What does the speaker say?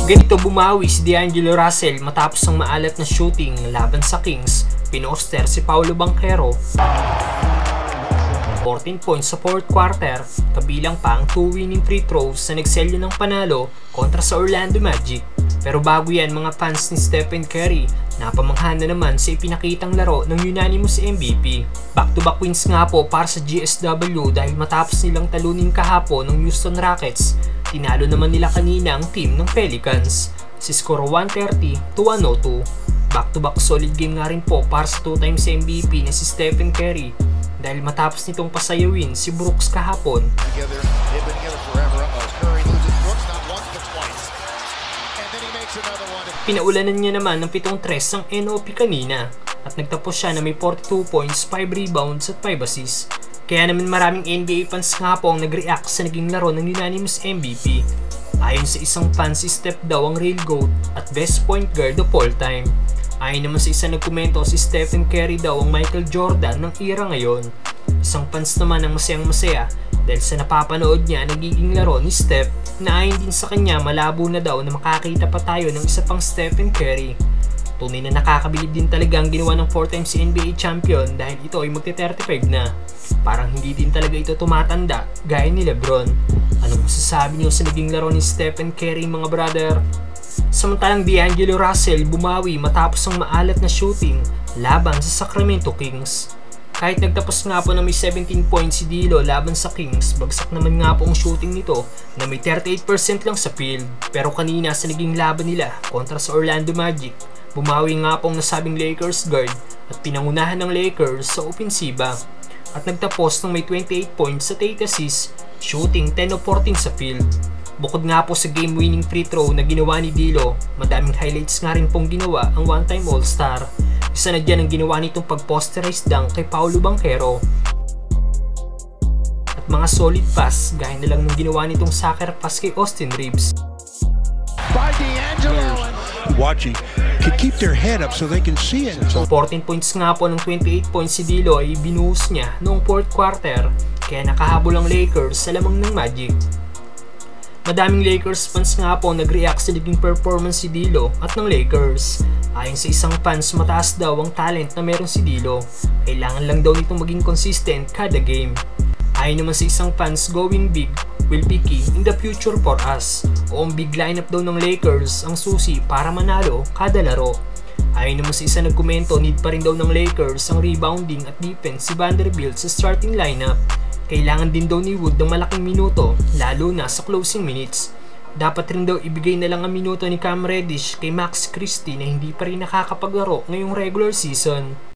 Ganito bumawi si D'Angelo Russell matapos ang maalat na shooting laban sa Kings. Pinoster si Paolo Banchero. 14 points sa 4th quarter, kabilang pa ang 2 winning free throws na nagselyo ng panalo kontra sa Orlando Magic. Pero bago yan mga fans ni Stephen Curry, napamangha na naman sa ipinakitang laro ng unanimous MVP. Back-to-back wins nga po para sa GSW dahil matapos nilang talunin kahapon ng Houston Rockets, tinalo naman nila kanina ang team ng Pelicans. Si score 130-102. Back-to-back solid game nga rin po para sa 2 times MVP na si Stephen Curry dahil matapos nitong pasayawin si Brooks kahapon. Pinaulanan niya naman ng 7 tres ang NOP kanina at nagtapos siya na may 42 points, 5 rebounds at 5 assists. Kaya naman maraming NBA fans nga po ang nag-react sa naging laro ng unanimous MVP. Ayon sa isang fan, si Steph daw ang real GOAT at best point guard of all time. Ayon naman sa isang nagkomento, si Stephen Curry daw ang Michael Jordan ng era ngayon. Isang fans naman ang masayang-masaya dahil sa napapanood niya nagiging laro ni Steph na ayon din sa kanya malabo na daw na makakita pa tayo ng isa pang Stephen Curry. Tunay na nakakabilib din talaga ang ginawa ng 4 times NBA champion dahil ito ay magte-35 na. Parang hindi din talaga ito tumatanda gaya ni Lebron. Anong masasabi niyo sa naging laro ni Stephen Curry mga brother? Samantalang D'Angelo Russell bumawi matapos ang maalat na shooting laban sa Sacramento Kings. Kahit nagtapos nga po na may 17 points si D'Lo laban sa Kings, bagsak naman nga po ang shooting nito na may 38% lang sa field. Pero kanina sa naging laban nila kontra sa Orlando Magic, bumawi nga po ang nasabing Lakers guard at pinangunahan ng Lakers sa opensiba. At nagtapos ng may 28 points at 8 assists, shooting 10 of 14 sa field. Bukod nga po sa game-winning free throw na ginawa ni D'Lo, madaming highlights nga rin pong ginawa ang one-time All-Star. Isa na dyan ang ginawa nitong pag-posterize dunk kay Paolo Banchero. At mga solid pass, gaya na lang ng ginawa nitong sucker pass kay Austin Reeves. By D'Angelo. Watching, to keep their head up so they can see it. 14 points nga po ng 28 points si D'Lo ay binuhos niya noong 4th quarter, kaya nakahabol ang Lakers sa lamang ng Magic. Madaming Lakers fans nga po nag-react sa naging performance si D'Lo at ng Lakers. Ayon sa isang fans, mataas daw ang talent na meron si D'Lo. Kailangan lang daw nitong maging consistent kada game. Ayon naman sa isang fans, going big will be key in the future for us. O ang big lineup daw ng Lakers ang susi para manalo kada laro. Ayon naman sa isang nagkomento, need pa rin daw ng Lakers ang rebounding at defense si Vanderbilt sa starting lineup. Kailangan din daw ni Wood ng malaking minuto, lalo na sa closing minutes. Dapat rin daw ibigay na lang ang minuto ni Cam Reddish kay Max Christie na hindi pa rin nakakapaglaro ngayong regular season.